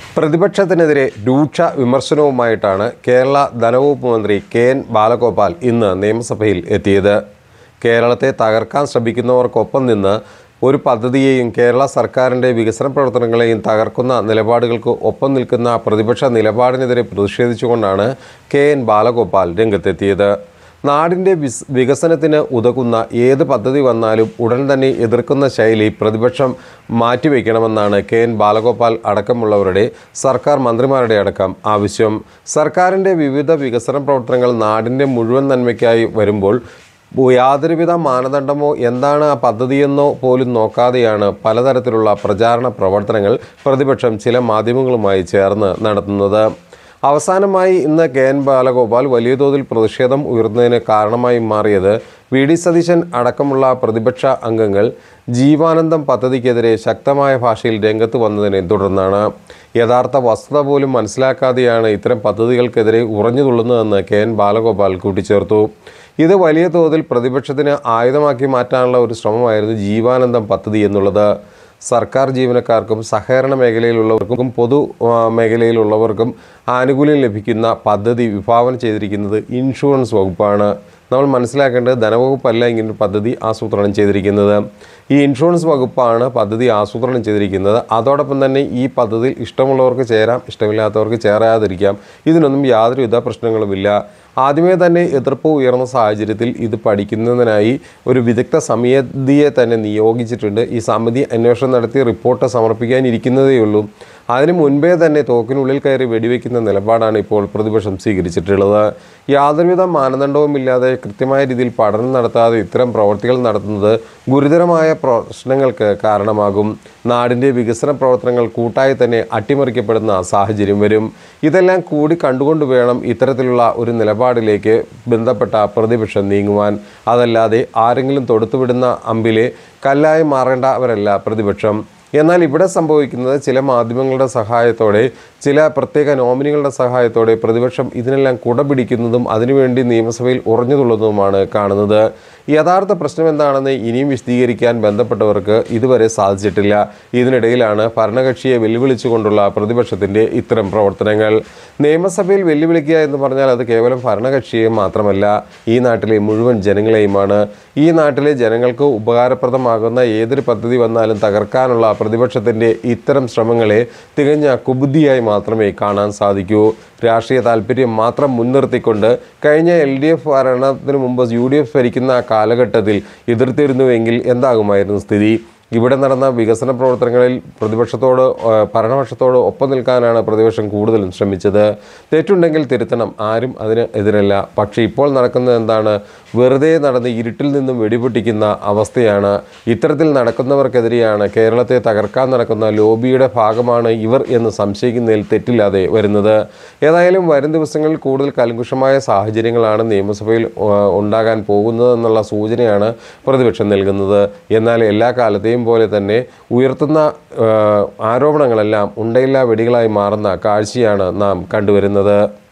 പ്രതിപക്ഷത്തിനെതിരെ രൂക്ഷ വിമർശനവുമായിട്ടാണ് കേരള ധനവകുപ്പ് മന്ത്രി കെ.എൻ. ബാലഗോപാൽ ഇന്ന് നിയമസഭയിൽ എത്തിയത്. കേരളത്തെ തകർക്കാൻ ശ്രമിക്കുന്നവർക്കൊപ്പം നിന്ന് ഒരു പദ്ധതിയെയും കേരള സർക്കാരിൻ്റെ വികസന പ്രവർത്തനങ്ങളെയും തകർക്കുന്ന നിലപാടുകൾക്ക് ഒപ്പം നിൽക്കുന്ന പ്രതിപക്ഷ നിലപാടിനെതിരെ പ്രതിഷേധിച്ചുകൊണ്ടാണ് കെ.എൻ. ബാലഗോപാൽ രംഗത്തെത്തിയത്. നാടിൻ്റെ വികസനത്തിന് ഉതകുന്ന ഏത് പദ്ധതി വന്നാലും ഉടൻ തന്നെ എതിർക്കുന്ന ശൈലി പ്രതിപക്ഷം മാറ്റിവെക്കണമെന്നാണ് കെ.എൻ. ബാലഗോപാൽ അടക്കമുള്ളവരുടെ സർക്കാർ മന്ത്രിമാരുടെ അടക്കം ആവശ്യം. സർക്കാരിൻ്റെ വിവിധ വികസന പ്രവർത്തനങ്ങൾ നാടിൻ്റെ മുഴുവൻ നന്മയ്ക്കായി വരുമ്പോൾ യാതൊരുവിധ മാനദണ്ഡമോ എന്താണ് ആ പദ്ധതിയെന്നോ പോലും നോക്കാതെയാണ് പലതരത്തിലുള്ള പ്രചാരണ പ്രവർത്തനങ്ങൾ പ്രതിപക്ഷം ചില മാധ്യമങ്ങളുമായി ചേർന്ന് നടത്തുന്നത്. അവസാനമായി ഇന്ന് കെ.എൻ. ബാലഗോപാൽ വലിയ തോതിൽ പ്രതിഷേധം ഉയർന്നതിന് കാരണമായി മാറിയത് വി.ഡി. സതീശൻ അടക്കമുള്ള പ്രതിപക്ഷ അംഗങ്ങൾ ജീവാനന്ദം പദ്ധതിക്കെതിരെ ശക്തമായ ഭാഷയിൽ രംഗത്ത് വന്നതിനെ തുടർന്നാണ്. യഥാർത്ഥ വസ്തുത പോലും മനസ്സിലാക്കാതെയാണ് ഇത്തരം പദ്ധതികൾക്കെതിരെ ഉറഞ്ഞു തുള്ളുന്നതെന്ന് കെ.എൻ. ബാലഗോപാൽ കൂട്ടിച്ചേർത്തു. ഇത് വലിയ തോതിൽ പ്രതിപക്ഷത്തിന് ആയുധമാക്കി മാറ്റാനുള്ള ഒരു ശ്രമമായിരുന്നു ജീവാനന്ദം പദ്ധതി എന്നുള്ളത്. സർക്കാർ ജീവനക്കാർക്കും സഹകരണ മേഖലയിലുള്ളവർക്കും പൊതു മേഖലയിലുള്ളവർക്കും ആനുകൂല്യം ലഭിക്കുന്ന പദ്ധതി വിഭാവനം ചെയ്തിരിക്കുന്നത് ഇൻഷുറൻസ് വകുപ്പാണ്. നമ്മൾ മനസ്സിലാക്കേണ്ടത് ധനവകുപ്പല്ല ഇങ്ങനൊരു പദ്ധതി ആസൂത്രണം ചെയ്തിരിക്കുന്നത്. ഈ ഇൻഷുറൻസ് വകുപ്പാണ് പദ്ധതി ആസൂത്രണം ചെയ്തിരിക്കുന്നത്. അതോടൊപ്പം തന്നെ ഈ പദ്ധതിയിൽ ഇഷ്ടമുള്ളവർക്ക് ചേരാം, ഇഷ്ടമില്ലാത്തവർക്ക് ചേരാതിരിക്കാം. ഇതിനൊന്നും യാതൊരുവിധ പ്രശ്നങ്ങളുമില്ല. ആദ്യമേ തന്നെ എതിർപ്പ് ഉയർന്ന സാഹചര്യത്തിൽ ഇത് പഠിക്കുന്നതിനായി ഒരു വിദഗ്ധ സമിതിയെ തന്നെ നിയോഗിച്ചിട്ടുണ്ട്. ഈ സമിതി അന്വേഷണം നടത്തി റിപ്പോർട്ട് സമർപ്പിക്കാനിരിക്കുന്നതേയുള്ളൂ. അതിനു മുൻപേ തന്നെ തോക്കിനുള്ളിൽ കയറി വെടിവെക്കുന്ന നിലപാടാണ് ഇപ്പോൾ പ്രതിപക്ഷം സ്വീകരിച്ചിട്ടുള്ളത്. യാതൊരുവിധ മാനദണ്ഡവുമില്ലാതെ കൃത്യമായ രീതിയിൽ പഠനം നടത്താതെ ഇത്തരം പ്രവർത്തികൾ നടത്തുന്നത് ഗുരുതരമായ പ്രശ്നങ്ങൾക്ക് കാരണമാകും. നാടിൻ്റെ വികസന പ്രവർത്തനങ്ങൾ കൂട്ടായി തന്നെ അട്ടിമറിക്കപ്പെടുന്ന സാഹചര്യം വരും. ഇതെല്ലാം കൂടി കണ്ടുകൊണ്ട് വേണം ഇത്തരത്തിലുള്ള ഒരു നിലപാടിലേക്ക് ബന്ധപ്പെട്ട പ്രതിപക്ഷം നീങ്ങുവാൻ. അതല്ലാതെ ആരെങ്കിലും തൊടുത്തുവിടുന്ന അമ്പിലെ കല്ലായി മാറേണ്ടവരല്ല പ്രതിപക്ഷം. എന്നാൽ ഇവിടെ സംഭവിക്കുന്നത് ചില മാധ്യമങ്ങളുടെ സഹായത്തോടെ, ചില പ്രത്യേക നോമിനികളുടെ സഹായത്തോടെ പ്രതിപക്ഷം ഇതിനെല്ലാം കുടപിടിക്കുന്നതും അതിനുവേണ്ടി നിയമസഭയിൽ ഉറഞ്ഞുതുള്ളുന്നതുമാണ് കാണുന്നത്. യഥാർത്ഥ പ്രശ്നം എന്താണെന്ന് ഇനിയും വിശദീകരിക്കാൻ ബന്ധപ്പെട്ടവർക്ക് ഇതുവരെ സാധിച്ചിട്ടില്ല. ഇതിനിടയിലാണ് ഭരണകക്ഷിയെ വെല്ലുവിളിച്ചുകൊണ്ടുള്ള പ്രതിപക്ഷത്തിൻ്റെ ഇത്തരം പ്രവർത്തനങ്ങൾ. നിയമസഭയിൽ വെല്ലുവിളിക്കുക എന്ന് പറഞ്ഞാൽ അത് കേവലം ഭരണകക്ഷിയെ മാത്രമല്ല, ഈ നാട്ടിലെ മുഴുവൻ ജനങ്ങളെയുമാണ്. ഈ നാട്ടിലെ ജനങ്ങൾക്ക് ഉപകാരപ്രദമാകുന്ന ഏതൊരു പദ്ധതി വന്നാലും തകർക്കാനുള്ള പ്രതിപക്ഷത്തിൻ്റെ ഇത്തരം ശ്രമങ്ങളെ തികഞ്ഞ കുബുദ്ധിയായി മാത്രമേ കാണാൻ സാധിക്കൂ. രാഷ്ട്രീയ താല്പര്യം മാത്രം മുൻനിർത്തിക്കൊണ്ട് കഴിഞ്ഞ LDF ഭരണത്തിന് മുമ്പ് UDF ഭരിക്കുന്ന കാലഘട്ടത്തിൽ എതിർത്തിരുന്നുവെങ്കിൽ എന്താകുമായിരുന്നു സ്ഥിതി? ഇവിടെ നടന്ന വികസന പ്രവർത്തനങ്ങളിൽ ഭരണപക്ഷത്തോട് ഒപ്പം നിൽക്കാനാണ് പ്രതിപക്ഷം കൂടുതലും ശ്രമിച്ചത്. തെറ്റുണ്ടെങ്കിൽ തിരുത്തണം, ആരും അതിന് എതിരല്ല. പക്ഷേ ഇപ്പോൾ നടക്കുന്നത് എന്താണ്? വെറുതെ നടന്ന് ഇരുട്ടിൽ നിന്നും വെടിപൊട്ടിക്കുന്ന അവസ്ഥയാണ്. ഇത്തരത്തിൽ നടക്കുന്നവർക്കെതിരെയാണ് കേരളത്തെ തകർക്കാൻ നടക്കുന്ന ലോബിയുടെ ഭാഗമാണ് ഇവർ എന്ന് സംശയിക്കുന്നതിൽ തെറ്റില്ലാതെ വരുന്നത്. ഏതായാലും വരും ദിവസങ്ങളിൽ കൂടുതൽ കൽക്കുഷമായ സാഹചര്യങ്ങളാണ് നിയമസഭയിൽ ഉണ്ടാകാൻ പോകുന്നതെന്നുള്ള സൂചനയാണ് പ്രതിപക്ഷം നൽകുന്നത്. എന്നാൽ എല്ലാ കാലത്തെയും പോലെ തന്നെ ഉയർത്തുന്ന ആരോപണങ്ങളെല്ലാം ഉണ്ടയില്ലാ വെടികളായി മാറുന്ന കാഴ്ചയാണ് നാം കണ്ടുവരുന്നത്.